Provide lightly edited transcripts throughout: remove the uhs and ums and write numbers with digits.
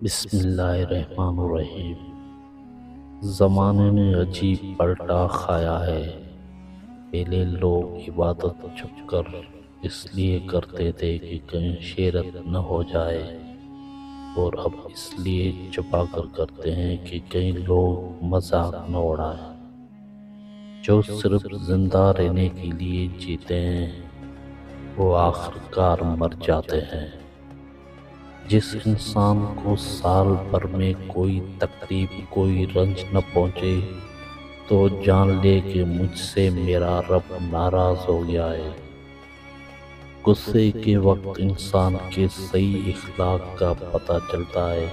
بسم اللہ الرحمن الرحیم۔ زمانے نے عجیب پلٹا کھایا ہے۔ پہلے لوگ عبادت چھپ کر اس لیے کرتے تھے کہ کہیں شہرت نہ ہو جائے، اور اب اس لیے چھپا کر کرتے ہیں کہ کہیں لوگ مذاق نہ اڑائیں۔ جو صرف زندہ رہنے کے لیے جیتے ہیں وہ آخر کار مر جاتے ہیں۔ جس انسان کو سال بھر میں کوئی تکلیف کوئی رنج نہ پہنچے تو جان لے کہ مجھ سے میرا رب ناراض ہو گیا ہے۔ غصے کے وقت انسان کے صحیح اخلاق کا پتہ چلتا ہے۔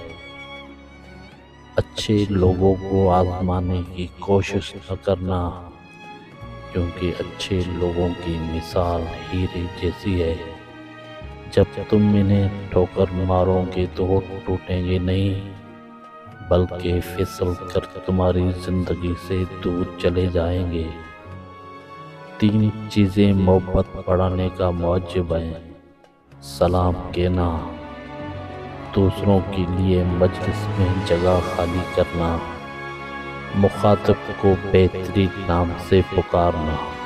اچھے لوگوں کو آزمانے کی کوشش نہ کرنا، کیونکہ اچھے لوگوں کی مثال ہیرے جیسی ہے۔ جب تم انہیں ٹھوکر مارو گے تو وہ ٹوٹیں گے نہیں، بلکہ پھسل کر تمہاری زندگی سے دور چلے جائیں گے۔ 3 چیزیں محبت بڑھانے کا موجب ہیں: سلام کہنا، دوسروں کے لیے مجلس میں جگہ خالی کرنا، مخاطب کو بہترین نام سے پکارنا۔